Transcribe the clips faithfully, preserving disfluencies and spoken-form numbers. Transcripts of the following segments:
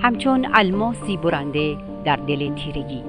همچون الماسی برنده در دل تیرگی.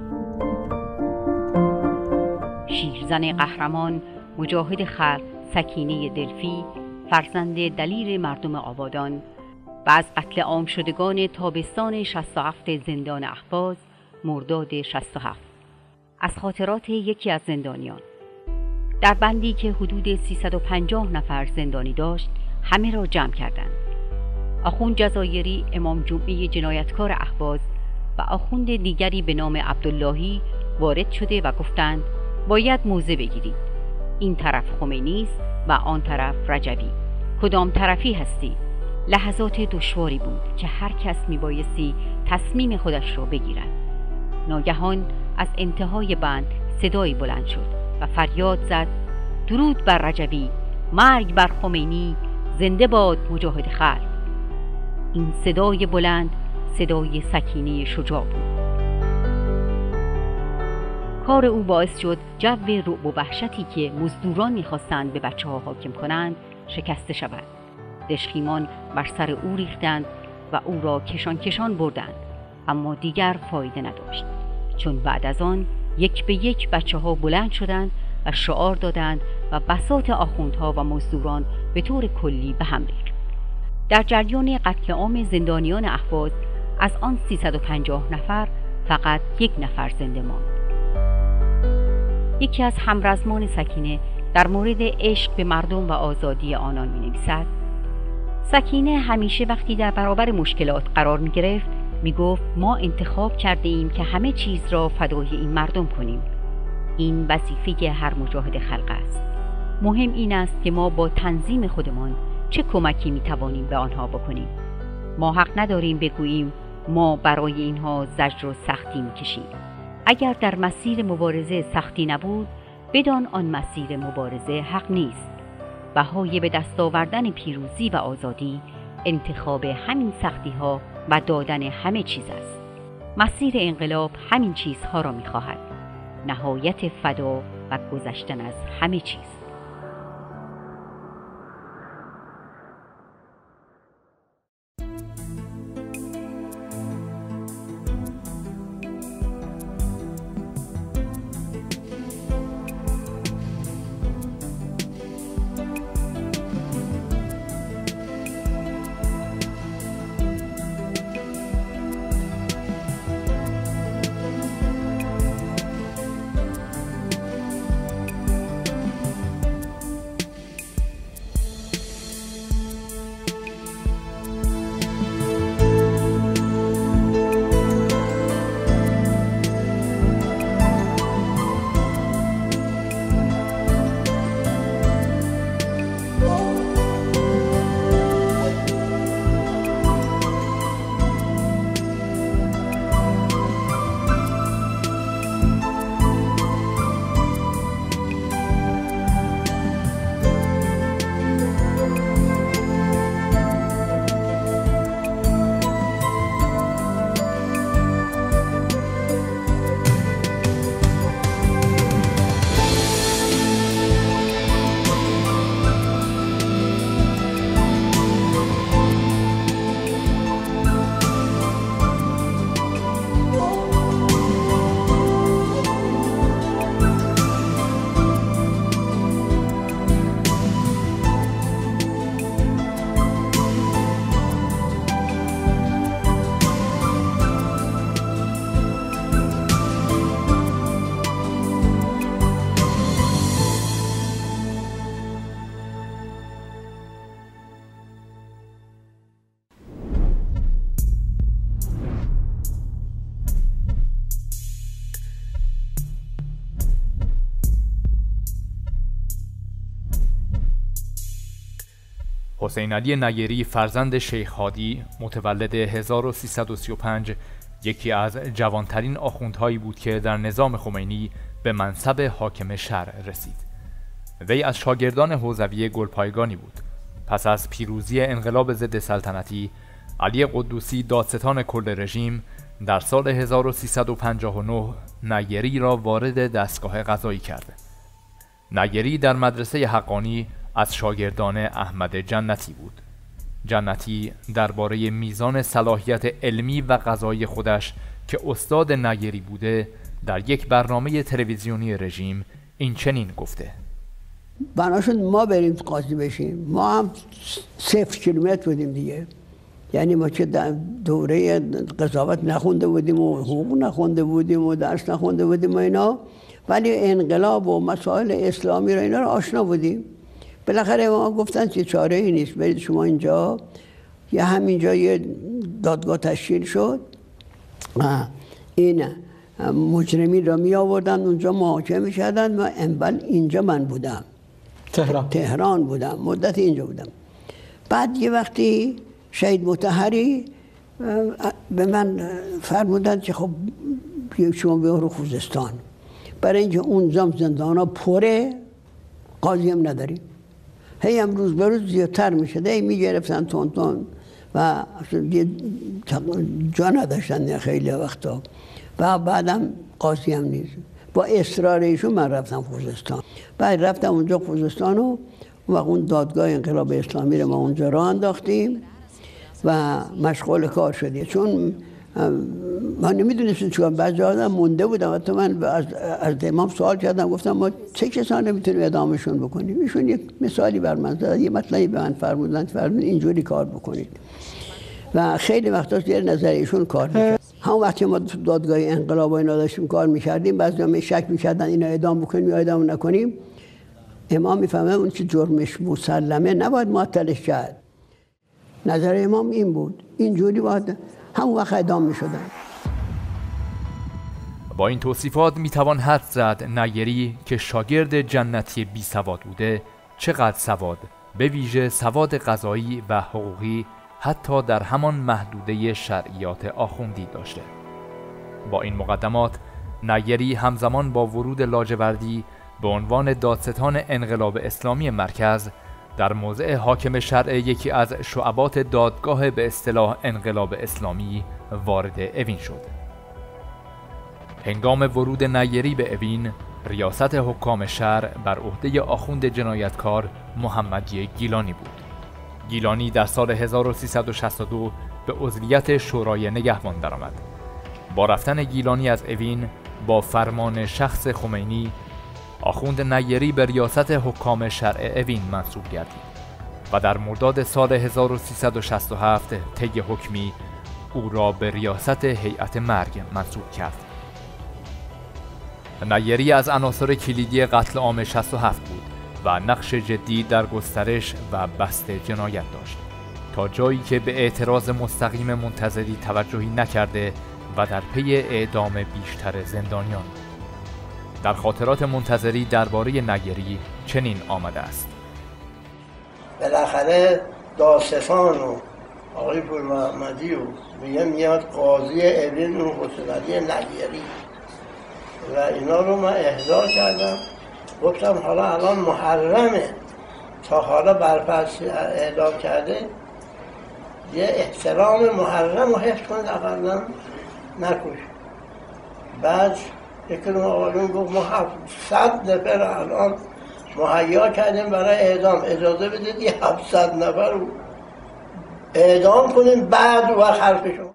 شیرزن قهرمان، مجاهد خلق سکینه دلفی، فرزند دلیر مردم آبادان و از قتل عام شدگان تابستان شصت و هفت زندان اهواز مرداد شصت و هفت. از خاطرات یکی از زندانیان: در بندی که حدود سیصد و پنجاه نفر زندانی داشت، همه را جمع کردند. آخوند جزایری، امام جمعه جنایتکار اهواز، و آخوند دیگری به نام عبداللهی وارد شده و گفتند باید موضع بگیرید. این طرف خمینی است و آن طرف رجوی. کدام طرفی هستی؟ لحظات دشواری بود که هر کس میبایستی تصمیم خودش را بگیرد. ناگهان از انتهای بند صدایی بلند شد و فریاد زد: درود بر رجوی، مرگ بر خمینی، زنده باد مجاهد خلق. این صدای بلند صدای سکینه شجاع بود. کار او باعث شد جو رعب و وحشتی که مزدوران می‌خواستند به بچه‌ها حاکم کنند شکسته شود. دشخیمان بر سر او ریختند و او را کشان کشان بردند، اما دیگر فایده نداشت، چون بعد از آن یک به یک بچه‌ها بلند شدند و شعار دادند و بساط آخوندها و مزدوران به طور کلی به هم ریخت. در جریان قتل عام زندانیان اهواز از آن سیصد و پنجاه نفر فقط یک نفر زنده ماند. یکی از همرزمان سکینه در مورد عشق به مردم و آزادی آنان می‌نویسد: سکینه همیشه وقتی در برابر مشکلات قرار می‌گرفت می‌گفت ما انتخاب کرده ایم که همه چیز را فدای این مردم کنیم. این وظیفه هر مجاهد خلق است. مهم این است که ما با تنظیم خودمان چه کمکی می‌توانیم به آنها بکنیم. ما حق نداریم بگوییم ما برای اینها زجر و سختی می‌کشیم. اگر در مسیر مبارزه سختی نبود، بدان آن مسیر مبارزه حق نیست. بهای به دست آوردن پیروزی و آزادی انتخاب همین سختی ها و دادن همه چیز است. مسیر انقلاب همین چیزها را می‌خواهد: نهایت فدا و گذشتن از همه چیز. حسین علی نیری فرزند شیخ هادی متولد هزار و سیصد و سی و پنج یکی از جوانترین آخوندهایی بود که در نظام خمینی به منصب حاکم شهر رسید. وی از شاگردان حوزوی گلپایگانی بود. پس از پیروزی انقلاب ضد سلطنتی، علی قدوسی دادستان کل رژیم در سال هزار و سیصد و پنجاه و نه نیری را وارد دستگاه قضایی کرد. نیری در مدرسه حقانی از شاگردان احمد جنتی بود. جنتی درباره میزان صلاحیت علمی و قضایی خودش که استاد نیری بوده در یک برنامه تلویزیونی رژیم این چنین گفته: بنا شد ما بریم قاضی بشیم. ما هم صفر کیلومتر بودیم دیگه، یعنی ما که دوره قضاوت نخونده بودیم و حقوق نخونده بودیم و درس نخونده بودیم و اینا، ولی انقلاب و مسائل اسلامی رو اینا رو آشنا بودیم. بالاخره ما گفتن که چاره ای نیست، برید شما اینجا. یا همینجا یه دادگاه تشکیل شد، این مجرمین را می آوردن اونجا محاکمه می شدن و اول اینجا من بودم، تهران تهران بودم، مدت اینجا بودم. بعد یه وقتی شهید مطهری به من فرمودند که خب شما برو خوزستان، برای اینکه اونجا زندان ها پره، قاضی هم نداریم. هی هم روز به روز زیادتر می شده، هی می گرفتن تون تون و جا نداشتن خیلی وقتا و بعدم قاضی هم نیست. با اصرار ایشون من رفتم خوزستان. بعد رفتم اونجا خوزستان و اون دادگاه انقلاب اسلامی رو ما اونجا راه انداختیم و مشغول کار شدیم. چون من نمیدونستم چون بعضی آدم مونده بودم. حتی من از, از امام سوال کردم، گفتم ما چه کسانی میتونیم اعدامشون بکنیم؟ ایشون یک مثالی بر من زد، یه مطلبی به من فرمودن، فرمودن اینجوری کار بکنید و خیلی وقتا زیر نظر ایشون کار میکرد. همون وقتی ما تو دادگاه انقلاب و اینا داشتیم کار میکردیم، بعضی هم شک میکردن اینا اعدام بکنیم یا اعدام نکنیم. امام میفهمه اون که جرمش مسلمه نباید معطلش کرد. نظر امام این بود، اینجوری باید همون وقت اعدام میشدن. با این توصیفات میتوان حد زد نیری که شاگرد جنتی بی سواد بوده چقدر سواد، به ویژه سواد قضایی و حقوقی، حتی در همان محدوده شرعیات آخوندی داشته. با این مقدمات نیری همزمان با ورود لاجوردی به عنوان دادستان انقلاب اسلامی مرکز در موضع حاکم شرع یکی از شعبات دادگاه به اصطلاح انقلاب اسلامی وارد اوین شد. هنگام ورود نیری به اوین، ریاست حکام شهر بر عهده آخوند جنایتکار محمدی گیلانی بود. گیلانی در سال هزار و سیصد و شصت و دو به عضویت شورای نگهبان درآمد. با رفتن گیلانی از اوین با فرمان شخص خمینی، آخوند نیری به ریاست حکام شرع اوین منصوب گردید و در مرداد سال هزار و سیصد و شصت و هفت طی حکمی او را به ریاست هیئت مرگ منصوب کرد. نیری از عناصر کلیدی قتل عام شصت و هفت بود و نقش جدی در گسترش و بسط جنایت داشت، تا جایی که به اعتراض مستقیم منتظری توجهی نکرده و در پی اعدام بیشتر زندانیان. در خاطرات منتظری درباره نیری چنین آمده است: بالاخره دادستان و آقای پور محمدی و میگه میاد قاضی اوین و حسین علی نیری و اینا رو من احضار کردم. گفتم حالا الان محرمه، تا حالا برپس اعلام کرده، یه احترام محرم رو حفظ کنید، اقلا نکش. بعد یکی رو آقایون گفت ما هفتصد نفر الان مهیا کردیم برای اعدام، اجازه بدید یه هفتصد نفر رو اعدام کنیم بعد وقت حرفشون.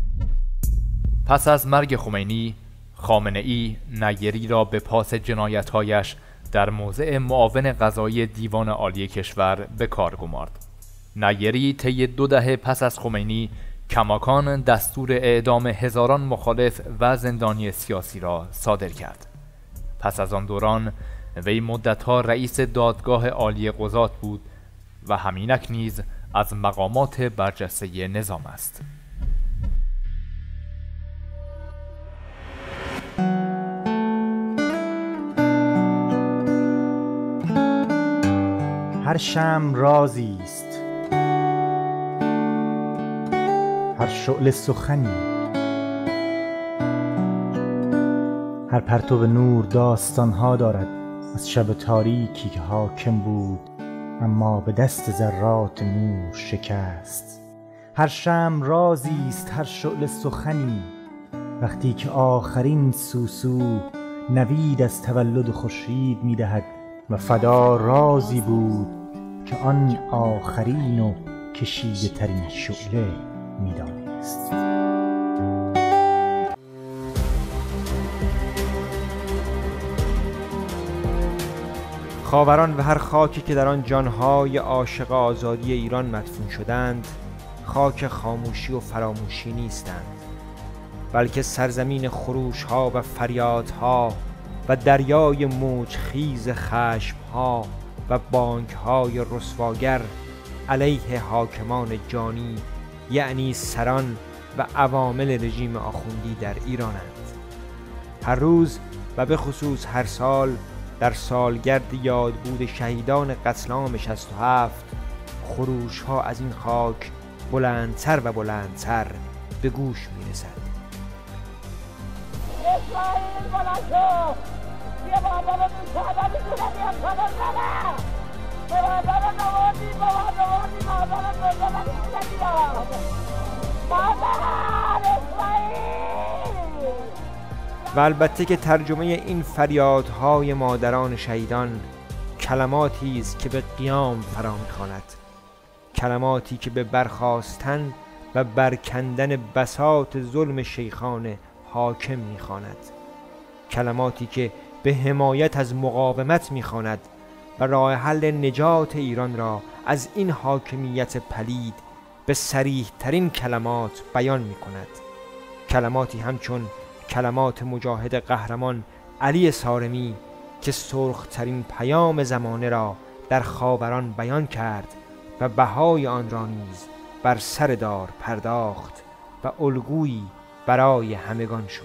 پس از مرگ خمینی، خامنه‌ای نیری را به پاس جنایت‌هایش در موضع معاون قضایی دیوان عالی کشور به کار گمارد. نیری طی دو دهه پس از خمینی کماکان دستور اعدام هزاران مخالف و زندانی سیاسی را صادر کرد. پس از آن دوران وی مدت‌ها رئیس دادگاه عالی قضات بود و همینک نیز از مقامات برجسته نظام است. هر شمع رازی است، هر شعله سخنی، هر پرتو نور داستانها دارد از شب تاریکی که حاکم بود اما به دست ذرات نور شکست. هر شمع رازی است، هر شعله سخنی، وقتی که آخرین سوسو نوید از تولد خورشید می‌دهد و فدا رازی بود که آن آخرین و کشیده ترین شعله می‌دانست. خاوران و هر خاکی که در آن جانهای عاشق آزادی ایران مدفون شدند خاک خاموشی و فراموشی نیستند، بلکه سرزمین خروش‌ها و فریادها و دریای موجخیز خشم‌ها و بانگ‌های رسواگر علیه حاکمان جانی، یعنی سران و عوامل رژیم آخوندی در ایرانند. هر روز و به خصوص هر سال در سالگرد یادبود شهیدان قتل عام شصت و هفت خروش‌ها از این خاک بلندتر و بلندتر به گوش می‌رسد. اسرائیل بلند شو! بیا مادر بی‌سعادت می‌تونه بیاد خبر نده! مادر نوازی بابا نوازی مادر بزرگ می‌تونه بیاد! مادر اسرائیل! و البته که ترجمه این فریادهای مادران شهیدان کلماتی است که به قیام فرا می‌خواند، کلماتی که به برخاستن و برکندن بساط ظلم شیخان حاکم می‌خواند، کلماتی که به حمایت از مقاومت می‌خواند و راه حل نجات ایران را از این حاکمیت پلید به صریح‌ترین کلمات بیان می‌کند. کلماتی همچون کلمات مجاهد قهرمان علی صارمی که سرخ‌ترین پیام زمانه را در خاوران بیان کرد و بهای آن را نیز بر سر دار پرداخت و الگویی برای همگان شد.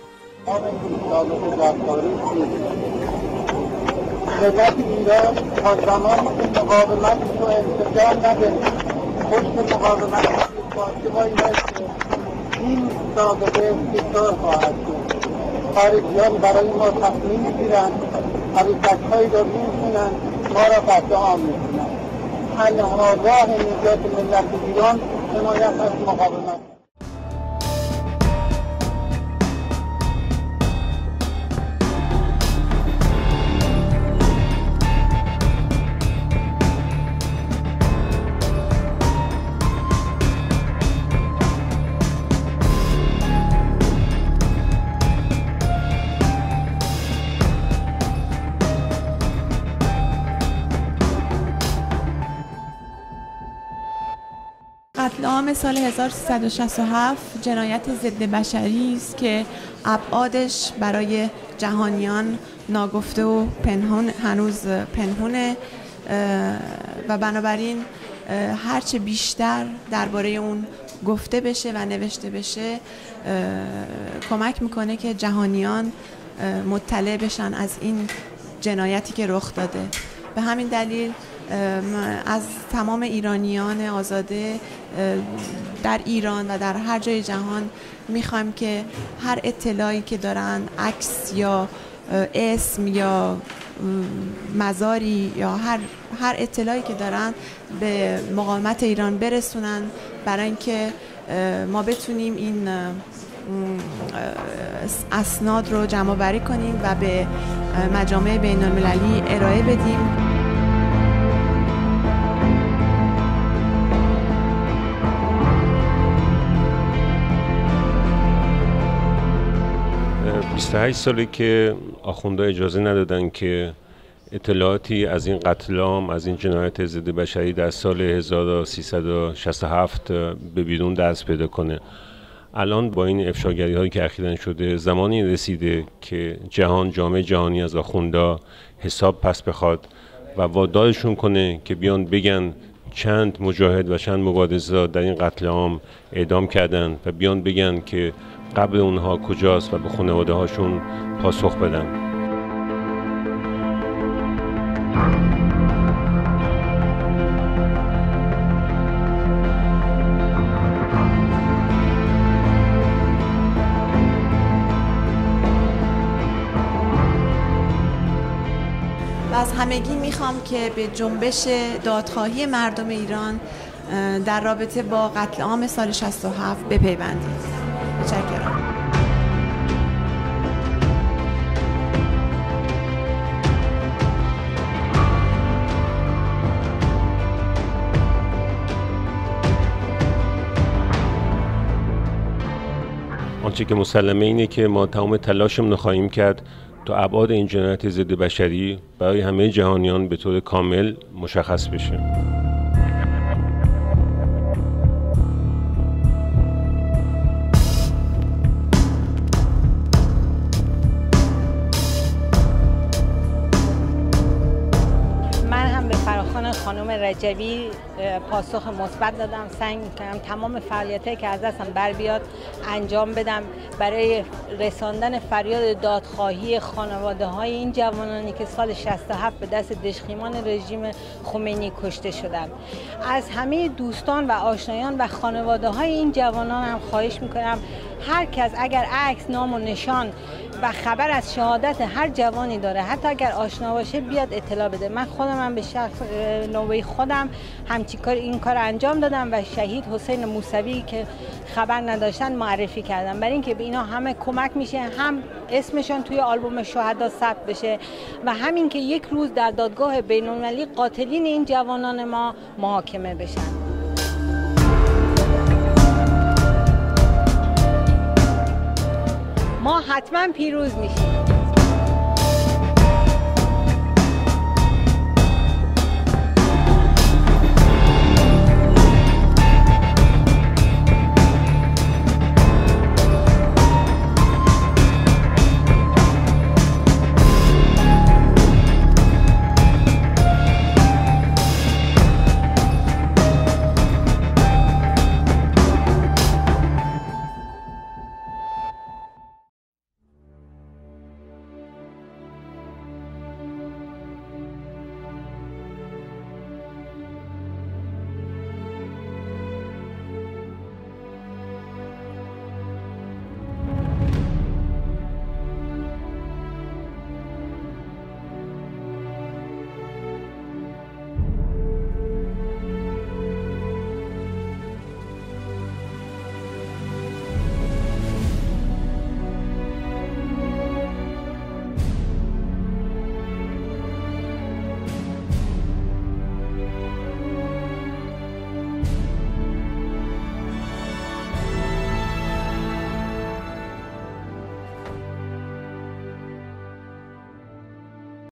ملت ایران تا زمانی که مقاومت رو انتظار نده پشت مقاومت فاطمه‌ای هست این سابقه تکرار خواهد شد. خارجیان برای ما تصمیم می‌گیرند، حرکت‌هایی را می‌کنند، ما را قطع عام می‌کنند. تنها راه نجات ملت ایران حمایت از مقاومت. قتل عام سال هزار و سیصد و شصت و هفت جنایت ضد بشری است که ابعادش برای جهانیان ناگفته و پنهان هنوز پنهونه و بنابراین هرچه بیشتر درباره اون گفته بشه و نوشته بشه کمک میکنه که جهانیان مطلع بشن از این جنایتی که رخ داده. به همین دلیل از تمام ایرانیان آزاده در ایران و در هر جای جهان میخوایم که هر اطلاعی که دارن، عکس یا اسم یا مزاری یا هر هر اطلاعی که دارن به مقاومت ایران برسونن برای اینکه ما بتونیم این اسناد رو جمع آوری کنیم و به مجامع بین المللی ارائه بدیم. بیست و هشت ساله که آخوندها اجازه ندادن که اطلاعاتی از این قتل عام، از این جنایت ضد بشری در سال هزار و سیصد و شصت و هفت به بیرون دست پیدا کنه. الان با این افشاگری هایی که اخیراً شده زمانی رسیده که جهان، جامعه جهانی از آخوندها حساب پس بخواد و وادارشون کنه که بیان بگن چند مجاهد و چند مبارز در این قتل عام اعدام کردن و بیان بگن که قبر اونها کجاست و به خانواده هاشون پاسخ بدن. و از همگی میخوام که به جنبش دادخواهی مردم ایران در رابطه با قتل عام سال شصت و هفت بپیوندید. متشکرم. آنچه که مسلمه اینه که ما تمام تلاشمون رو خواهیم کرد تا ابعاد این جنایت ضد بشری برای همه جهانیان به طور کامل مشخص بشه. خانم رجبی پاسخ مثبت دادم، سعی می‌کردم تمام فعالیتایی که از دستم بر بیاد انجام بدم برای رساندن فریاد دادخواهی خانواده‌های این جوانانی که سال شصت و هفت به دست دژخیمان رژیم خمینی کشته شدند. از همه دوستان و آشنایان و خانواده‌های این جوانان هم خواهش می‌کنم هر کس اگر عکس، نام و نشان و خبر از شهادت هر جوانی داره، حتی اگر آشنا باشه، بیاد اطلاع بده. من خودم هم به شخص نوبه خودم همچین کار این کار انجام دادم و شهید حسین موسوی که خبر نداشتن معرفی کردم، برای اینکه به اینا همه کمک میشه، هم اسمشون توی آلبوم شهدا ثبت بشه و همین که یک روز در دادگاه بین‌المللی قاتلین این جوانان ما محاکمه بشن. ما حتما پیروز میشیم.